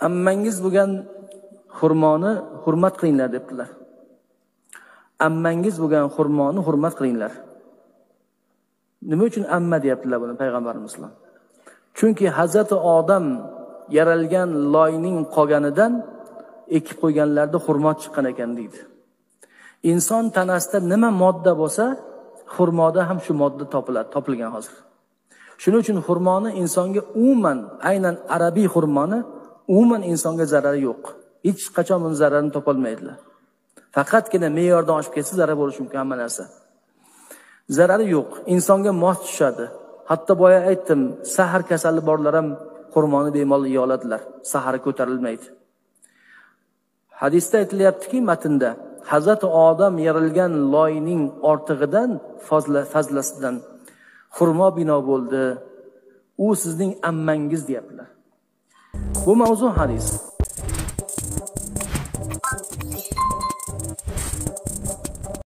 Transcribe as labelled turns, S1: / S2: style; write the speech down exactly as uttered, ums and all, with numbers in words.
S1: ammangiz bo'lgan xurmoni hurmat qilinglar debdilar. Ammangiz bo'lgan xurmoni hurmat qilinglar. Nima uchun amma deyaptilar buni payg'ambarimiz? Chunki Hazrati Odam yaralgan loyning qolganidan ekib qo'yganlarda xurmo chiqqan ekan deydi. Inson tanasida nima modda bo'lsa, xurmoda ham shu modda topiladi, topilgan hozir. Shuning uchun xurmoni insonga umuman, aynan arabiy xurmoni umuman insonga zarari yo'q. Hech qachon uni zararini topolmaydilar. Faqatgina me'yordan oshib ketsa zarar bo'lishi mumkin hamma narsa. Zarari yo'q, insonga mos tushadi. Hatto boya aytdim, sahar kasali borlar ham xurmoni bemalol yeya oladilar. Sahari ko'tarilmaydi. Hadisda aytilyaptiki, matnda Hazrati Odam yaralgan loyning ortig'idan fazlasidan xurmo bino bo'ldi. U sizning ammangiz deyaptilar. Bu mavzu hadis.